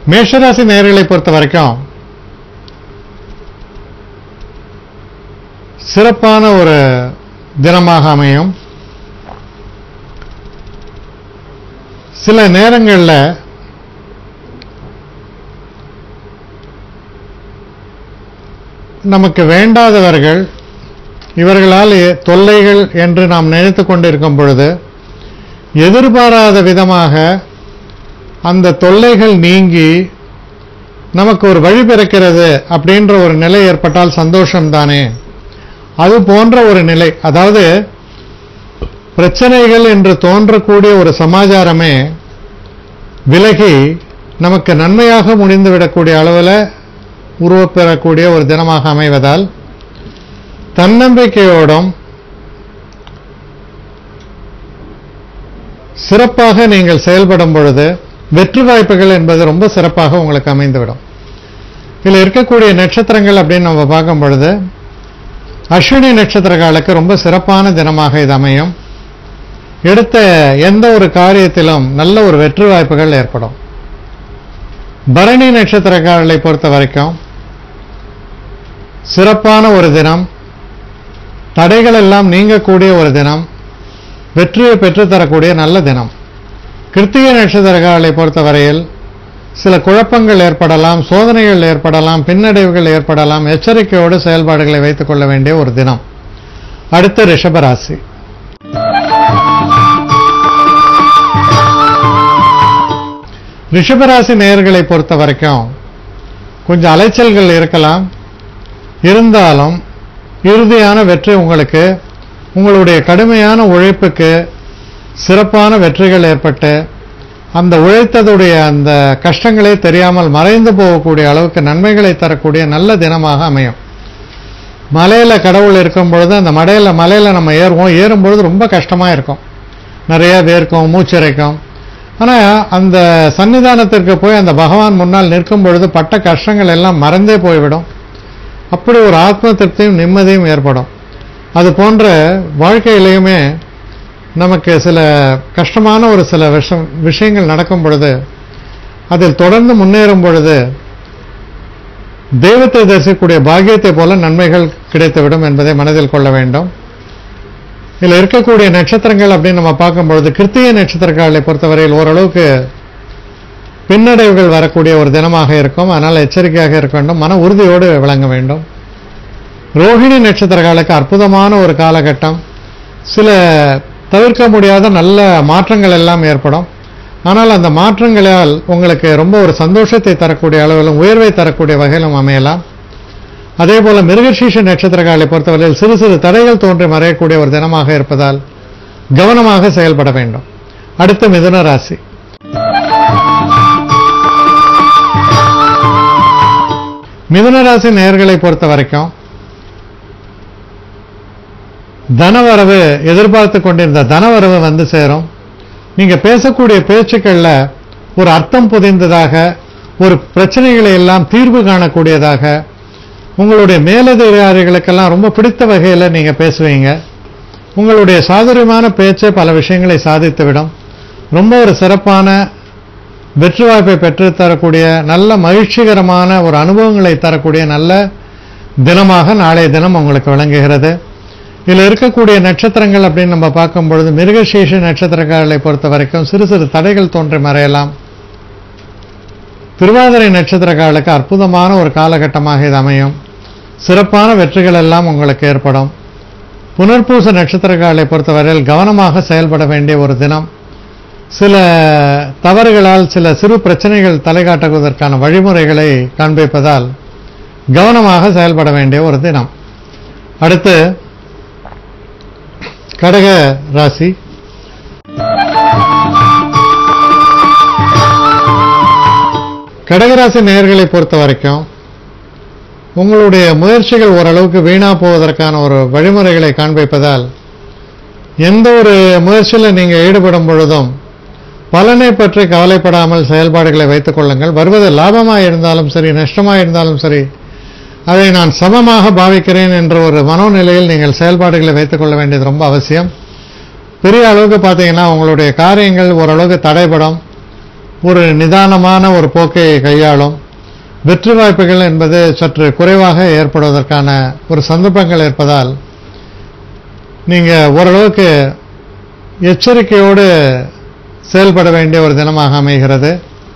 மேஷராசி நேயர்களை பொறுத்த வரைக்கும் சிறப்பான ஒரு தினமாக அமையும். சில நேரங்களில் நமக்கு வேண்டாதவர்கள் இவர்களால் தொல்லைகள் என்று நாம் நினைத்து கொண்டிருக்கும் பொழுது எதிர்பாராத விதமாக அந்த தொல்லைகள் நீங்கி நமக்கு ஒரு வழி பிறக்கிறது அப்படின்ற ஒரு நிலை ஏற்பட்டால் சந்தோஷம்தானே. அது போன்ற ஒரு நிலை, அதாவது பிரச்சனைகள் என்று தோன்றக்கூடிய ஒரு சமாச்சாரமே விலகி நமக்கு நன்மையாக முடிந்துவிடக்கூடிய அளவில் உருவப்பெறக்கூடிய ஒரு தினமாக அமைவதால் தன்னம்பிக்கையோடும் சிறப்பாக நீங்கள் செயல்படும் பொழுது வெற்றி வாய்ப்புகள் என்பது ரொம்ப சிறப்பாக உங்களுக்கு அமைந்துவிடும். இதில் இருக்கக்கூடிய நட்சத்திரங்கள் அப்படின்னு நம்ம பார்க்கும் பொழுது அஸ்வினி நட்சத்திரக்காலுக்கு ரொம்ப சிறப்பான தினமாக இது அமையும். எடுத்த எந்த ஒரு காரியத்திலும் நல்ல ஒரு வெற்றி வாய்ப்புகள் ஏற்படும். பரணி நட்சத்திரக்காரர்களை பொறுத்த வரைக்கும் சிறப்பான ஒரு தினம், தடைகள் எல்லாம் நீங்கக்கூடிய ஒரு தினம், வெற்றியை பெற்றுத்தரக்கூடிய நல்ல தினம். கிருத்திகை நட்சத்திரக்காரர்களை பொறுத்தவரையில் சில குழப்பங்கள் ஏற்படலாம், சோதனைகள் ஏற்படலாம், பின்னடைவுகள் ஏற்படலாம். எச்சரிக்கையோடு செயல்பாடுகளை வைத்துக் கொள்ள வேண்டிய ஒரு தினம். அடுத்த ரிஷபராசி. ரிஷபராசி நேயர்களை பொறுத்த வரைக்கும் கொஞ்சம் அலைச்சல்கள் இருக்கலாம். இருந்தாலும் இறுதியான வெற்றி உங்களுக்கு உங்களுடைய கடுமையான உழைப்புக்கு சிறப்பான வெற்றிகள் ஏற்பட்டு அந்த உழைத்ததுடைய அந்த கஷ்டங்களே தெரியாமல் மறைந்து போகக்கூடிய அளவுக்கு நன்மைகளை தரக்கூடிய நல்ல தினமாக அமையும். மலையில் கடவுள் இருக்கும் பொழுது அந்த மலையில் நம்ம ஏறும்பொழுது ரொம்ப கஷ்டமாக இருக்கும், நிறைய வேர்க்கும், மூச்சிறைக்கும். ஆனால் அந்த சன்னிதானத்திற்கு போய் அந்த பகவான் முன்னால் நிற்கும் பொழுது பட்ட கஷ்டங்கள் எல்லாம் மறந்தே போய்விடும். அப்படி ஒரு ஆத்ம திருப்தியும் நிம்மதியும் ஏற்படும். அது போன்ற வாழ்க்கையிலையுமே நமக்கு சில கஷ்டமான ஒரு சில விஷயங்கள் நடக்கும் பொழுது அதில் தொடர்ந்து முன்னேறும் பொழுது தெய்வத்தை தரிசிக்கக்கூடிய பாக்கியத்தை போல நன்மைகள் கிடைத்துவிடும் என்பதை மனதில் கொள்ள வேண்டும். இதில் இருக்கக்கூடிய நட்சத்திரங்கள் அப்படின்னு நம்ம பார்க்கும் பொழுது கிருத்திகை நட்சத்திரக்காரர்களை பொறுத்தவரையில் ஓரளவுக்கு பின்னடைவுகள் வரக்கூடிய ஒரு தினமாக இருக்கும். அதனால் எச்சரிக்கையாக இருக்க வேண்டும், மன உறுதியோடு விளங்க வேண்டும். ரோஹிணி நட்சத்திரக்காரர்களுக்கு அற்புதமான ஒரு காலகட்டம். சில தவிர்க்க முடியாத நல்ல மாற்றங்கள் எல்லாம் ஏற்படும். ஆனால் அந்த மாற்றங்களால் உங்களுக்கு ரொம்ப ஒரு சந்தோஷத்தை தரக்கூடிய அளவிலும் உயர்வை தரக்கூடிய வகையிலும் அமையலாம். அதே போல மிருகசீஷ நட்சத்திரக்காரர்களை பொறுத்தவரையில் சிறு சிறு தடைகள் தோன்றி மறையக்கூடிய ஒரு தினமாக இருப்பதால் கவனமாக செயல்பட வேண்டும். அடுத்த மிதுன ராசி. மிதுன ராசி நேயர்களை பொறுத்த வரைக்கும் தனவரவு, எதிர்பார்த்து கொண்டிருந்த தனவரவு வந்து சேரும். நீங்க பேசக்கூடிய பேச்சுக்கள்ல ஒரு அர்த்தம் புதிந்ததாக, ஒரு பிரச்சனைகளை எல்லாம் தீர்வு காணக்கூடியதாக, உங்களுடைய மேலதிகாரிகளுக்கெல்லாம் ரொம்ப பிடித்த வகையில் நீங்க பேசுவீங்க. உங்களுடைய சாதுரியமான பேச்சை பல விஷயங்களை சாதித்துவிடும். ரொம்ப ஒரு சிறப்பான வெற்றி வாய்ப்பை பெற்றுத்தரக்கூடிய நல்ல மகிழ்ச்சிகரமான ஒரு அனுபவங்களை தரக்கூடிய நல்ல தினமாக நாளைய தினம் உங்களுக்கு விளங்குகிறது. இதில் இருக்கக்கூடிய நட்சத்திரங்கள் அப்படின்னு நம்ம பார்க்கும் பொழுது மிருகசீஷ நட்சத்திரக்காரர்களை பொறுத்த வரைக்கும் சிறு சிறு தடைகள் தோன்றி மறையலாம். திருவாதிரை நட்சத்திரக்காரர்களுக்கு அற்புதமான ஒரு காலகட்டமாக இது அமையும். சிறப்பான வெற்றிகள் எல்லாம் உங்களுக்கு ஏற்படும். புனர்பூச நட்சத்திரக்காரர்களை பொறுத்தவரையில் கவனமாக செயல்பட வேண்டிய ஒரு தினம். சில தவறுகளால் சில சிறு பிரச்சனைகள் தலைகாட்டுவதற்கான வழிமுறைகளை காண்பிப்பதால் கவனமாக செயல்பட வேண்டிய ஒரு தினம். அடுத்து கடக ராசி. கடகராசி நேயர்களை பொறுத்த வரைக்கும் உங்களுடைய முயற்சிகள் ஓரளவுக்கு வீணா போவதற்கான ஒரு வழிமுறைகளை காண்பிப்பதால் எந்த ஒரு முயற்சியில் நீங்கள் ஈடுபடும் பொழுதும் பலனை பற்றி கவலைப்படாமல் செயல்பாடுகளை வைத்துக் கொள்ளுங்கள். வருவது லாபமாக இருந்தாலும் சரி, நஷ்டமாக இருந்தாலும் சரி, அதை நான் சமமாக பாவிக்கிறேன் என்ற ஒரு மனோநிலையில் நீங்கள் செயல்பாடுகளை வைத்துக் கொள்ள வேண்டியது ரொம்ப அவசியம். பெரிய அளவுக்கு பார்த்தீங்கன்னா உங்களுடைய காரியங்கள் ஓரளவுக்கு தடைபடும். ஒரு நிதானமான ஒரு போக்கை கையாளும். வெற்றி வாய்ப்புகள் என்பது சற்று குறைவாக ஏற்படுவதற்கான ஒரு சந்தர்ப்பங்கள் இருப்பதால் நீங்க ஓரளவுக்கு எச்சரிக்கையோடு செயல்பட வேண்டிய ஒரு தினமாக அமைகிறது.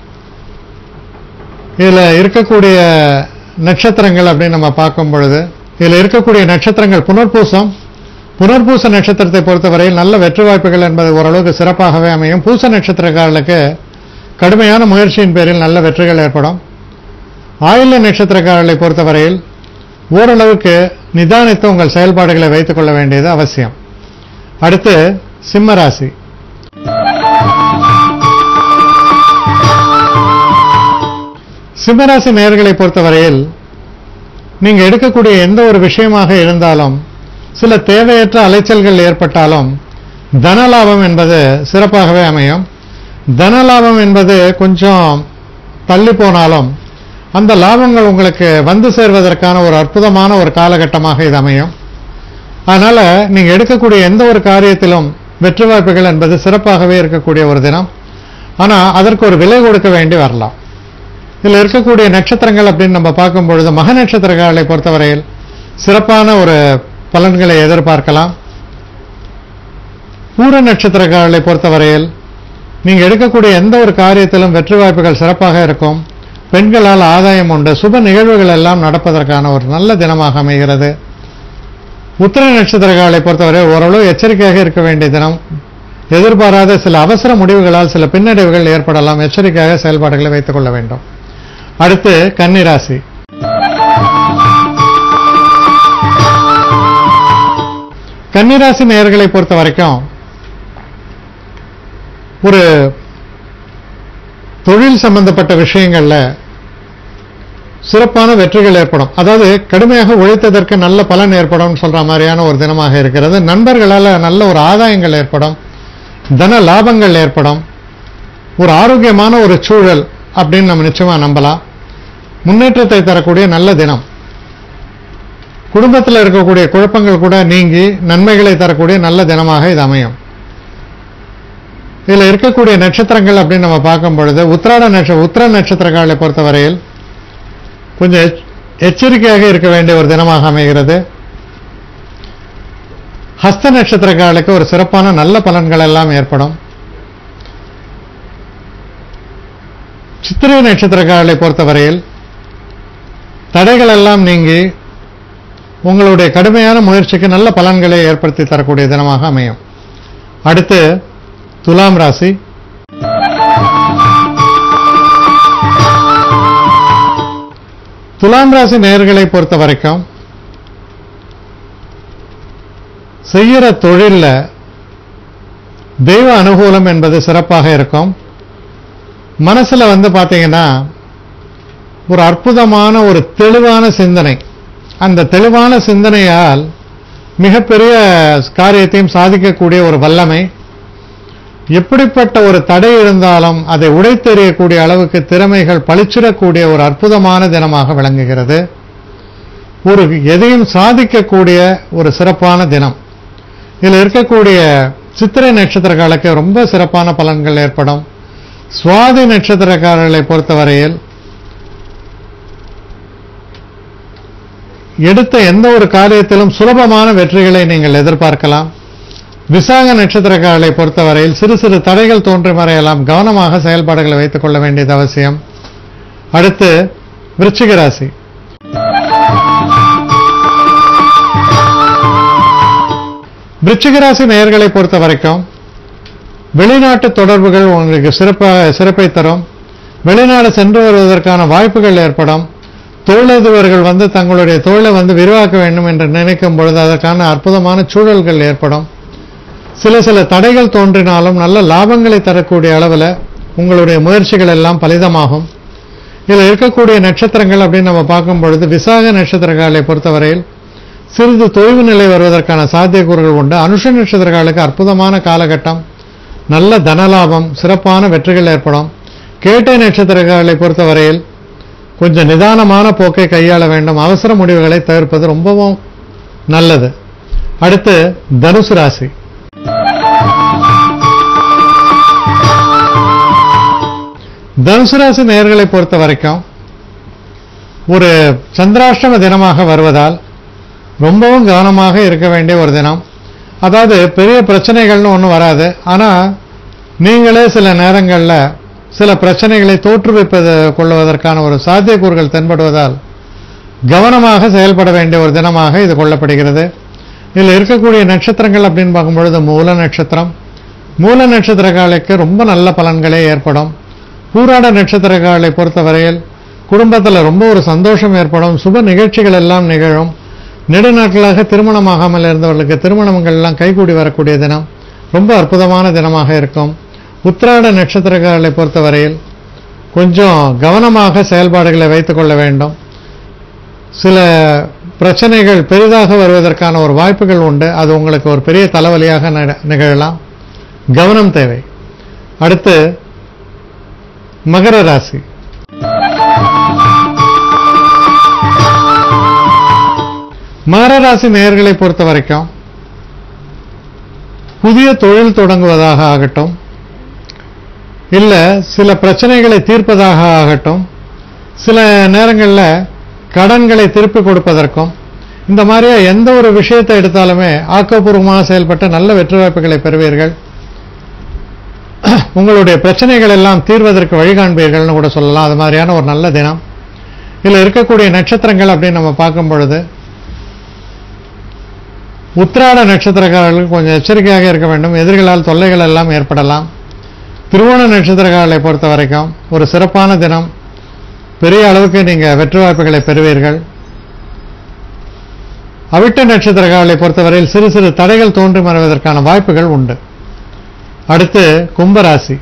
இதுல இருக்கக்கூடிய நட்சத்திரங்கள் அப்படின்னு நம்ம பார்க்கும் பொழுது இதுல இருக்கக்கூடிய நட்சத்திரங்கள் புனர்பூச நட்சத்திரத்தை பொறுத்தவரையில் நல்ல வெற்றி வாய்ப்புகள் என்பது ஓரளவுக்கு சிறப்பாகவே அமையும். பூச நட்சத்திரக்காரர்களுக்கு கடுமையான முயற்சியின் பேரில் நல்ல வெற்றிகள் ஏற்படும். ஆயில்ய நட்சத்திரக்காரர்களை பொறுத்தவரையில் ஓரளவுக்கு நிதானித்து உங்கள் செயல்பாடுகளை வைத்துக் கொள்ள வேண்டியது அவசியம். அடுத்து சிம்மராசி. சிம்மராசி நேயர்களை பொறுத்தவரையில் நீங்க எடுக்கக்கூடிய எந்த ஒரு விஷயமாக இருந்தாலும் சில தேவையற்ற அலைச்சல்கள் ஏற்பட்டாலும் தனலாபம் என்பது சிறப்பாகவே அமையும். தனலாபம் என்பது கொஞ்சம் தள்ளி போனாலும் அந்த லாபங்கள் உங்களுக்கு வந்து சேர்வதற்கான ஒரு அற்புதமான ஒரு காலகட்டமாக இது அமையும். அதனால நீங்க எடுக்கக்கூடிய எந்த ஒரு காரியத்திலும் வெற்றி வாய்ப்புகள் என்பது சிறப்பாகவே இருக்கக்கூடிய ஒரு தினம். ஆனா அதற்கு ஒரு விலை கொடுக்க வேண்டி வரலாம். இதுல இருக்கக்கூடிய நட்சத்திரங்கள் அப்படின்னு நம்ம பார்க்கும் பொழுது மக நட்சத்திரங்களை பொறுத்தவரையில் சிறப்பான ஒரு பலன்களை எதிர்பார்க்கலாம். பூர நட்சத்திரங்களை பொறுத்தவரையில் நீங்க எடுக்கக்கூடிய எந்த ஒரு காரியத்திலும் வெற்றி வாய்ப்புகள் சிறப்பாக இருக்கும். பெண்களால் ஆதாயம் உண்டு. சுப நிகழ்வுகள் எல்லாம் நடப்பதற்கான ஒரு நல்ல தினமாக அமைகிறது. உத்திர நட்சத்திரங்களை பொறுத்தவரை ஓரளவு எச்சரிக்கையாக இருக்க வேண்டிய தினம். எதிர்பாராத சில அவசர முடிவுகளால் சில பின்னடைவுகள் ஏற்படலாம். எச்சரிக்கையாக செயல்பாடுகளை வைத்துக் கொள்ள வேண்டும். அடுத்து கன்னிராசி. கன்னிராசி நேயர்களை பொறுத்த வரைக்கும் ஒரு தொழில் சம்பந்தப்பட்ட விஷயங்கள்ல சிறப்பான வெற்றிகள் ஏற்படும். அதாவது கடுமையாக உழைத்ததற்கு நல்ல பலன் ஏற்படும் சொல்ற மாதிரியான ஒரு தினமாக இருக்கிறது. நண்பர்களால் நல்ல ஒரு ஆதாயங்கள் ஏற்படும். தன லாபங்கள் ஏற்படும். ஒரு ஆரோக்கியமான ஒரு சூழல் அப்படின்னு நம்ம நிச்சயமா நம்பலாம். முன்னேற்றத்தை தரக்கூடிய நல்ல தினம். குடும்பத்தில் இருக்கக்கூடிய குழப்பங்கள் கூட நீங்கி நன்மைகளை தரக்கூடிய நல்ல தினமாக இது அமையும். இதுல இருக்கக்கூடிய நட்சத்திரங்கள் அப்படின்னு நம்ம பார்க்கும் பொழுது உத்திர நட்சத்திரங்களை பொறுத்தவரையில் கொஞ்சம் எச்சரிக்கையாக இருக்க வேண்டிய ஒரு தினமாக அமைகிறது. ஹஸ்த நட்சத்திரங்களுக்கு ஒரு சிறப்பான நல்ல பலன்கள் எல்லாம் ஏற்படும். சித்திரை நட்சத்திரங்களை பொறுத்தவரையில் தடைகள் எல்லாம் நீங்கி உங்களுடைய கடுமையான முயற்சிக்கு நல்ல பலன்களை ஏற்படுத்தி தரக்கூடிய தினமாக அமையும். அடுத்து துலாம் ராசி. துலாம் ராசி நேயர்களை பொறுத்த வரைக்கும் செய்யற தொழில்ல தெய்வ அனுகூலம் என்பது சிறப்பாக இருக்கும். மனசுல பாத்தீங்கன்னா ஒரு அற்புதமான ஒரு தெளிவான சிந்தனை. அந்த தெளிவான சிந்தனையால் மிகப்பெரிய காரியத்தையும் சாதிக்கக்கூடிய ஒரு வல்லமை. எப்படிப்பட்ட ஒரு தடை இருந்தாலும் அதை உடைத்தெறியக்கூடிய அளவுக்கு திறமைகள் பளிச்சிடக்கூடிய ஒரு அற்புதமான தினமாக விளங்குகிறது. ஒரு எதையும் சாதிக்கக்கூடிய ஒரு சிறப்பான தினம். இதில் இருக்கக்கூடிய சித்திரை நட்சத்திரக்காரர்களுக்கு ரொம்ப சிறப்பான பலன்கள் ஏற்படும். சுவாதி நட்சத்திரக்காரர்களை பொறுத்தவரையில் எடுத்த எந்த ஒரு காரியத்திலும் சுலபமான வெற்றிகளை நீங்கள் எதிர்பார்க்கலாம். விசாக நட்சத்திரக்காரர்களை பொறுத்தவரையில் சிறு சிறு தடைகள் தோன்றி மறையலாம். கவனமாக செயல்பாடுகளை வைத்துக் கொள்ள வேண்டியது அவசியம். அடுத்து விருச்சிக ராசி. விருச்சிக ராசி நேயர்களை பொறுத்த வரைக்கும் வெளிநாட்டு தொடர்புகள் உங்களுக்கு சிறப்பை தரும். வெளிநாடு சென்று வருவதற்கான வாய்ப்புகள் ஏற்படும். தொழிலதிபர்கள் தங்களுடைய தொழிலை விரிவாக்க வேண்டும் என்று நினைக்கும் பொழுது அதற்கான அற்புதமான சூழல்கள் ஏற்படும். சில தடைகள் தோன்றினாலும் நல்ல லாபங்களை தரக்கூடிய அளவில் உங்களுடைய முயற்சிகள் எல்லாம் பலிதமாகும். இதில் இருக்கக்கூடிய நட்சத்திரங்கள் அப்படின்னு நம்ம பார்க்கும் பொழுது விசாக நட்சத்திரங்களை பொறுத்தவரையில் சிறிது தொய்வு நிலை வருவதற்கான சாத்தியக்கூறுகள் உண்டு. அனுஷ நட்சத்திரங்களுக்கு அற்புதமான காலகட்டம். நல்ல தனலாபம், சிறப்பான வெற்றிகள் ஏற்படும். கேட்டை நட்சத்திரங்களை பொறுத்தவரையில் கொஞ்சம் நிதானமான போக்கை கையாள வேண்டும். அவசர முடிவுகளை தவிர்ப்பது ரொம்பவும் நல்லது. அடுத்து தனுசு ராசி. தனுசு ராசி நேயர்களை பொறுத்த வரைக்கும் ஒரு சந்திராஷ்டம தினமாக வருவதால் ரொம்பவும் கவனமாக இருக்க வேண்டிய ஒரு தினம். அதாவது பெரிய பிரச்சனைகள்னு ஒன்றும் வராது. ஆனால் நீங்களே சில நேரங்களில் சில பிரச்சனைகளை தோற்றுவிப்பது கொள்வதற்கான ஒரு சாத்தியக்கூறுகள் தென்படுவதால் கவனமாக செயல்பட வேண்டிய ஒரு தினமாக இது கொள்ளப்படுகிறது. இதில் இருக்கக்கூடிய நட்சத்திரங்கள் அப்படின்னு பார்க்கும்பொழுது மூல நட்சத்திரம். மூல நட்சத்திரக்காலைக்கு ரொம்ப நல்ல பலன்களே ஏற்படும். பூராட நட்சத்திரக்காலை பொறுத்தவரையில் குடும்பத்தில் ரொம்ப ஒரு சந்தோஷம் ஏற்படும். சுப நிகழ்ச்சிகள் எல்லாம் நிகழும். நெடுநாட்களாக திருமணமாகாமல் இருந்தவர்களுக்கு திருமணங்கள் எல்லாம் கைகூடி வரக்கூடிய தினம். ரொம்ப அற்புதமான தினமாக இருக்கும். உத்திராட நட்சத்திரக்காரர்களை பொறுத்தவரையில் கொஞ்சம் கவனமாக செயல்பாடுகளை வைத்துக் கொள்ள வேண்டும். சில பிரச்சனைகள் பெரிதாக வருவதற்கான ஒரு வாய்ப்புகள் உண்டு. அது உங்களுக்கு ஒரு பெரிய தலைவலியாக நிகழலாம். கவனம் தேவை. அடுத்து மகர ராசி. மகர ராசி நேயர்களை பொறுத்த வரைக்கும் புதிய தொழில் தொடங்குவதாக ஆகட்டும், இல்ல சில பிரச்சனைகளை தீர்ப்பதாக ஆகட்டும், சில நேரங்களில் கடன்களை திருப்பி கொடுப்பதற்கும், இந்த மாதிரியா எந்த ஒரு விஷயத்தை எடுத்தாலுமே ஆக்கப்பூர்வமாக செயல்பட்டு நல்ல வெற்றி வாய்ப்புகளை பெறுவீர்கள். உங்களுடைய பிரச்சனைகள் எல்லாம் தீர்வதற்கு வழிகாண்பீர்கள்னு கூட சொல்லலாம். அது மாதிரியான ஒரு நல்ல தினம். இதில் இருக்கக்கூடிய நட்சத்திரங்கள் அப்படின்னு நம்ம பார்க்கும் பொழுது உத்திராட நட்சத்திரக்காரர்களுக்கு கொஞ்சம் எச்சரிக்கையாக இருக்க வேண்டும். எதிரிகளால் தொல்லைகள் எல்லாம் ஏற்படலாம். திருவோண நட்சத்திரக்காரர்களை பொறுத்த வரைக்கும் ஒரு சிறப்பான தினம். பெரிய அளவுக்கு நீங்க வெற்றி வாய்ப்புகளை பெறுவீர்கள். அவிட்ட நட்சத்திரக்காரர்களை பொறுத்தவரையில் சிறு சிறு தடைகள் தோன்றி மறைவதற்கான வாய்ப்புகள் உண்டு. அடுத்து கும்பராசி.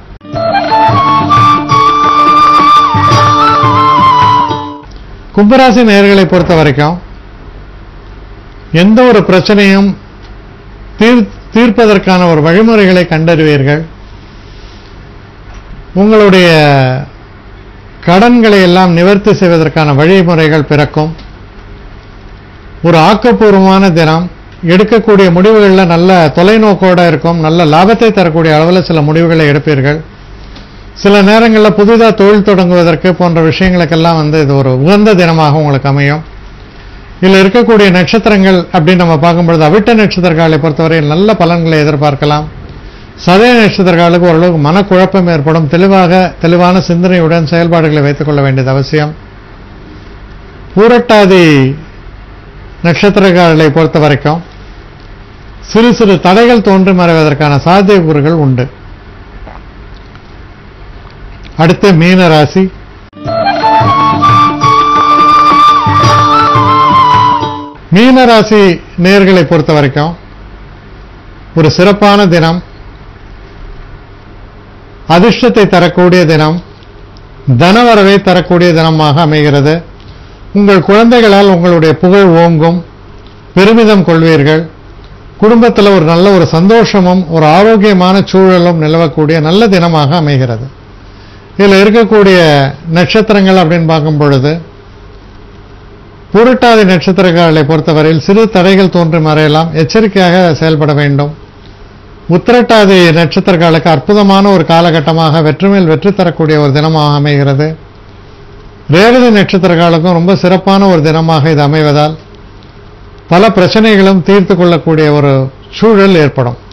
கும்பராசி நேயர்களை பொறுத்த வரைக்கும் எந்த ஒரு பிரச்சனையும் தீர்ப்பதற்கான ஒரு வழிமுறைகளை கண்டறிவீர்கள். உங்களுடைய கடன்களை எல்லாம் நிவர்த்தி செய்வதற்கான வழிமுறைகள் பிறக்கும். ஒரு ஆக்கப்பூர்வமான தினம். எடுக்கக்கூடிய முடிவுகளில் நல்ல தொலைநோக்கோட இருக்கும். நல்ல லாபத்தை தரக்கூடிய அளவில் சில முடிவுகளை எடுப்பீர்கள். சில நேரங்களில் புதிதாக தொழில் தொடங்குவதற்கு போன்ற விஷயங்களுக்கெல்லாம் இது ஒரு உகந்த தினமாக உங்களுக்கு அமையும். இதில் இருக்கக்கூடிய நட்சத்திரங்கள் அப்படின்னு நம்ம பார்க்கும்பொழுது அவிட்ட நட்சத்திரக்காலை பொறுத்தவரையில் நல்ல பலன்களை எதிர்பார்க்கலாம். சதய நட்சத்திரக்காலுக்கு ஓரளவுக்கு மனக்குழப்பம் ஏற்படும். தெளிவான சிந்தனையுடன் செயல்பாடுகளை வைத்துக் கொள்ள வேண்டியது அவசியம். பூரட்டாதி நட்சத்திரக்காரர்களை பொறுத்த வரைக்கும் சிறு சிறு தடைகள் தோன்றி மறைவதற்கான சாத்தியக்கூறுகள் உண்டு. அடுத்து மீன ராசி. மீன ராசி நேயர்களை பொறுத்த வரைக்கும் ஒரு சிறப்பான தினம். அதிர்ஷ்டத்தை தரக்கூடிய தினம். தனவரவை தரக்கூடிய தினமாக அமைகிறது. உங்கள் குழந்தைகளால் உங்களுடைய புகழ் ஓங்கும். பெருமிதம் கொள்வீர்கள். குடும்பத்தில் ஒரு நல்ல ஒரு சந்தோஷமும் ஒரு ஆரோக்கியமான சூழலும் நிலவக்கூடிய நல்ல தினமாக அமைகிறது. இதில் இருக்கக்கூடிய நட்சத்திரங்கள் அப்படின்னு பார்க்கும் பொழுது பூரட்டாதி நட்சத்திரக்காரர்களை பொறுத்தவரையில் சிறு தடைகள் தோன்றி மறையலாம். எச்சரிக்கையாக செயல்பட வேண்டும். உத்திரட்டாதி நட்சத்திரக்காரர்களுக்கு அற்புதமான ஒரு காலகட்டமாக வெற்றி மேல் வெற்றி தரக்கூடிய ஒரு தினமாக அமைகிறது. ரேவதி நட்சத்திரக்காரர்களுக்கும் ரொம்ப சிறப்பான ஒரு தினமாக இது அமைவதால் பல பிரச்சனைகளும் தீர்த்து கொள்ளக்கூடிய ஒரு சூழல் ஏற்படும்.